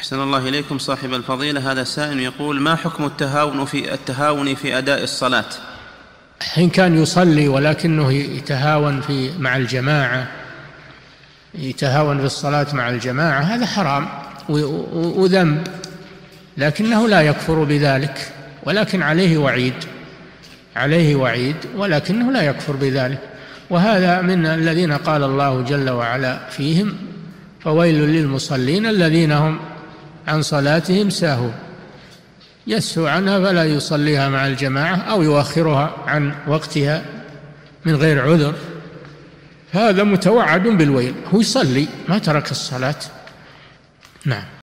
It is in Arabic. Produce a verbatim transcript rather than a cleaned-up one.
أحسن الله إليكم صاحب الفضيلة. هذا سائل يقول: ما حكم التهاون في التهاون في أداء الصلاة؟ إن كان يصلي ولكنه يتهاون في مع الجماعة، يتهاون في الصلاة مع الجماعة، هذا حرام وذنب، لكنه لا يكفر بذلك، ولكن عليه وعيد، عليه وعيد ولكنه لا يكفر بذلك. وهذا من الذين قال الله جل وعلا فيهم: فويل للمصلين الذين هم عن صلاتهم ساهون، يسهو عنها فلا يصليها مع الجماعة أو يؤخرها عن وقتها من غير عذر، هذا متوعد بالويل، هو يصلي ما ترك الصلاة. نعم.